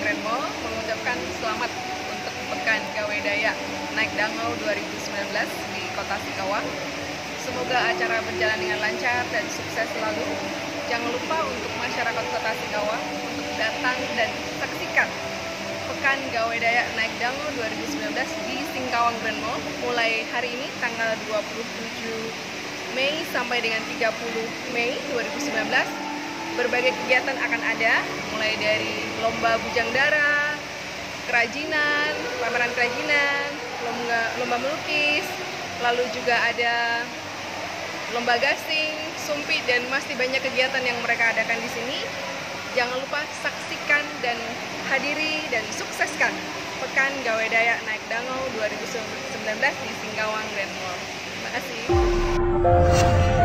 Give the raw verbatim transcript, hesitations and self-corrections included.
Grand Mall mengucapkan selamat untuk Pekan Gawe Daya Naik Dangau dua ribu sembilan belas di Kota Singkawang. Semoga acara berjalan dengan lancar dan sukses selalu. Jangan lupa untuk masyarakat Kota Singkawang untuk datang dan saksikan Pekan Gawe Daya Naik Dangau dua ribu sembilan belas di Singkawang Grand Mall mulai hari ini tanggal dua puluh tujuh Mei sampai dengan tiga puluh Mei dua ribu sembilan belas. Berbagai kegiatan akan ada, mulai dari lomba bujang dara, kerajinan, pameran kerajinan, lomba, lomba melukis, lalu juga ada lomba gasing, sumpit, dan masih banyak kegiatan yang mereka adakan di sini. Jangan lupa saksikan dan hadiri dan sukseskan Pekan Gawe Daya Naik Dangau dua ribu sembilan belas di Singkawang Grand Mall. Terima kasih.